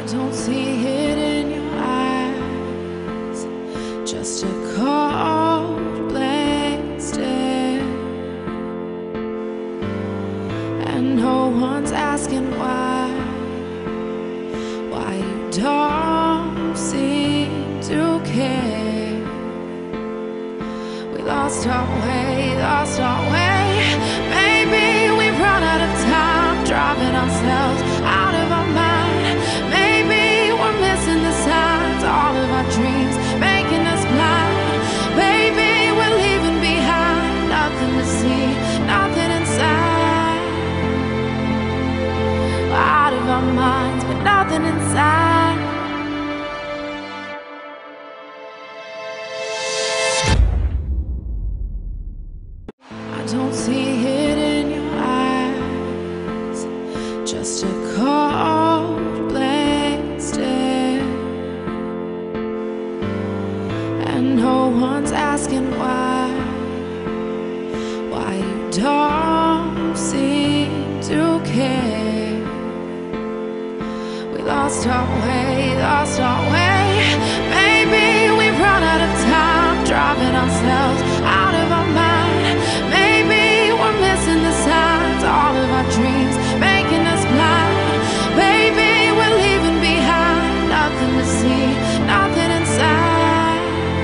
don't see it in your eyes, just a cold blank stare, and no one's asking why you don't seem to care. We lost our way, maybe we've run out of time, driving ourselves out of our mind. Maybe we're missing the signs, all of our dreams making us blind. Maybe we're leaving behind nothing to see, nothing inside. We're out of our minds, but nothing inside. I don't see it in your eyes, just a cold blank stare, and no one's asking why you don't seem to care. We lost our way, maybe we've run out of time, driving ourselves out of our mind. Maybe we're missing the signs, all of our dreams making us blind. Maybe we're leaving behind nothing to see, nothing inside.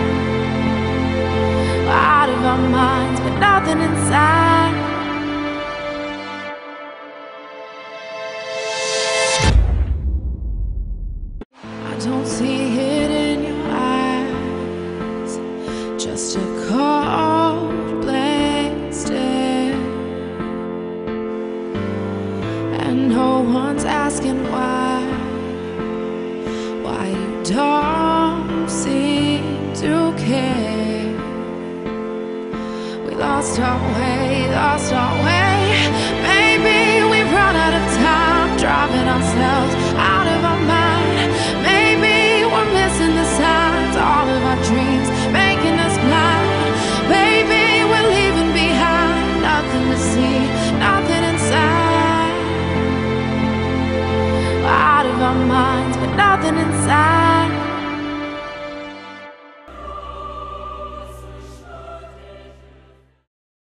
We're out of our minds, but nothing inside. I don't see it in your eyes, just a cold blank stare, and no one's asking why you don't seem to care. We lost our way, maybe we've run out of time, driving ourselves out of our mind. Maybe we're missing the signs, all of our dreams making us blind. Maybe we're leaving behind nothing to see, nothing inside. We're out of our minds, but nothing inside.